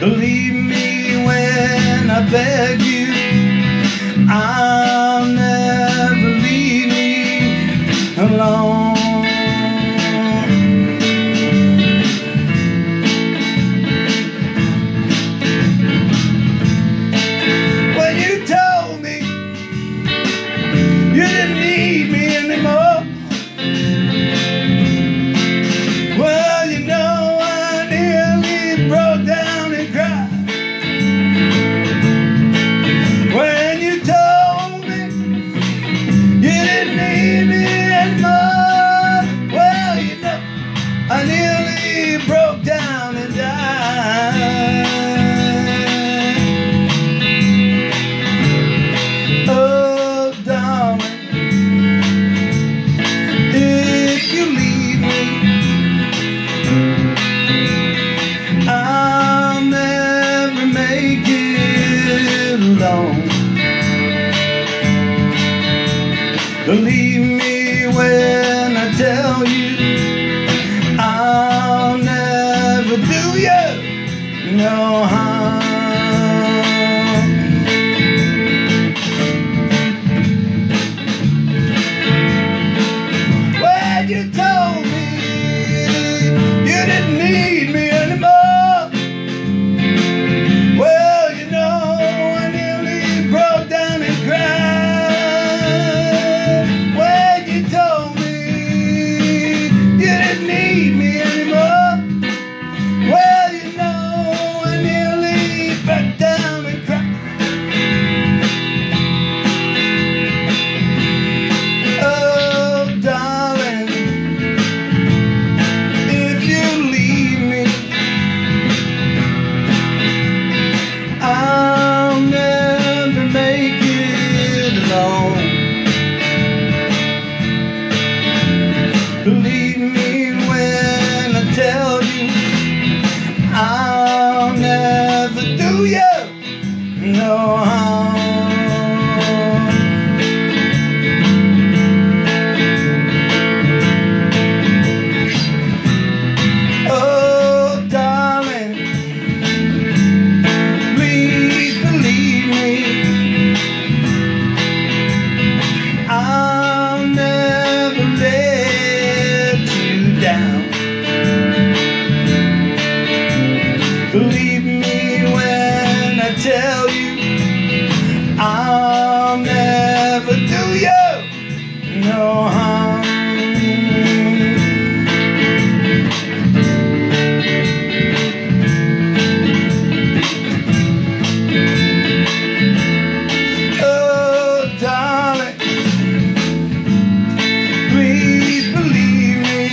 Believe me when I beg you, I'll never leave me alone. When you told me you didn't need me anymore, well, you know, I nearly broke down and cried. When you told me you didn't need me anymore, well, you know, I nearly broke down and died. Oh, darling, if you leave me, I'll never make it alone. Believe me when I tell you, I'll never do you no harm. When you told me you didn't need me anymore, well, you know, I nearly broke down and cried. When you told me you didn't need me anymore, well, you know, I nearly broke down and cried. Oh, darling, if you leave me, I'll never make it alone. Believe me when I tell you, I'll never do you no harm. Oh, darling, please believe me, I'll never let you down. Believe me when I tell you, I'll never do you no harm. Oh, darling, please believe me,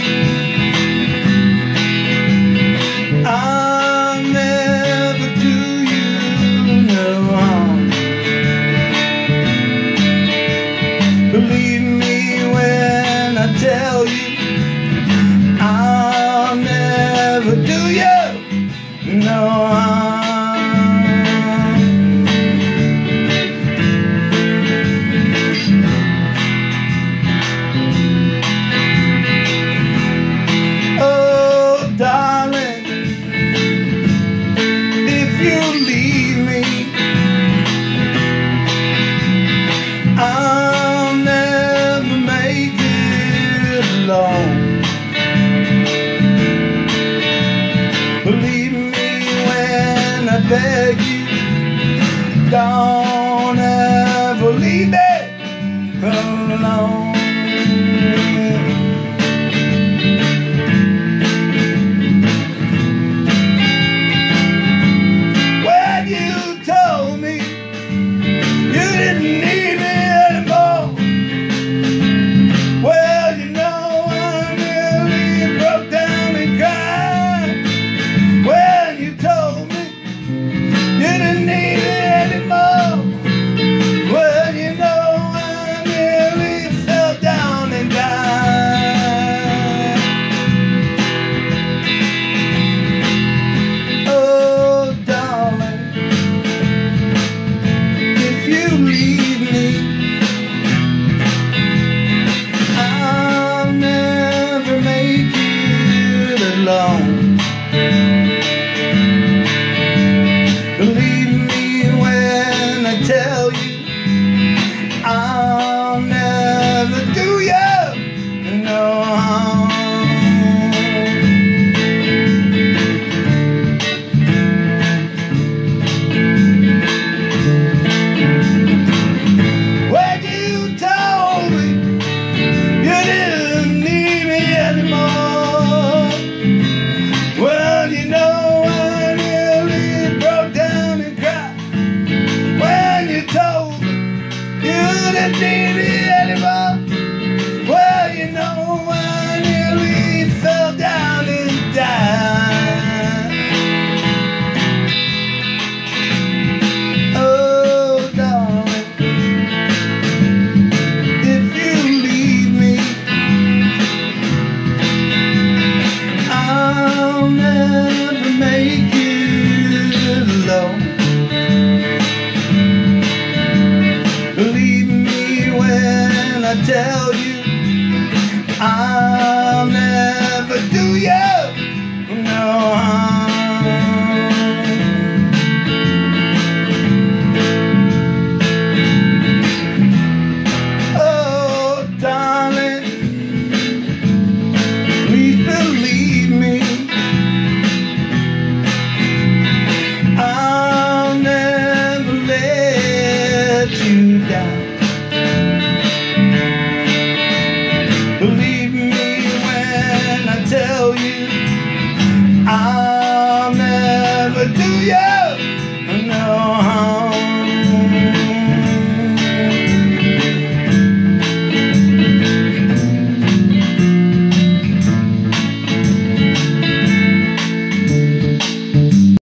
I'll never do you no harm. Believe me when I tell you, I'll never do you no harm. Oh, darling, if you leave me, I'll never make it alone. Believe me when I beg you, don't ever leave me alone.